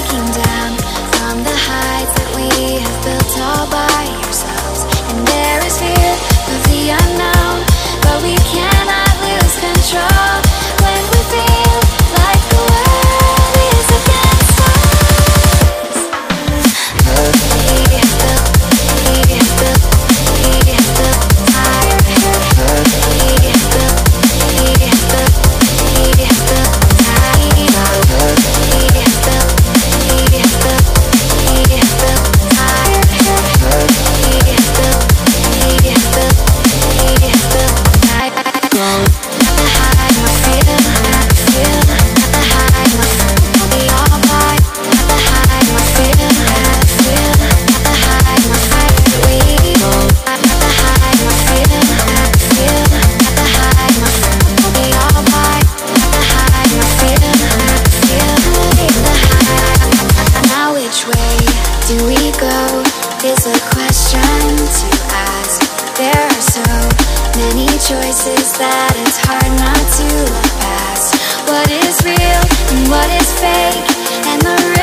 looking down from the heights that we have built all by ourselves. And there is fear of the unknown, but we cannot lose control when we feel like the world is against us. Is a question to ask. There are so many choices that it's hard not to look past what is real and what is fake, and the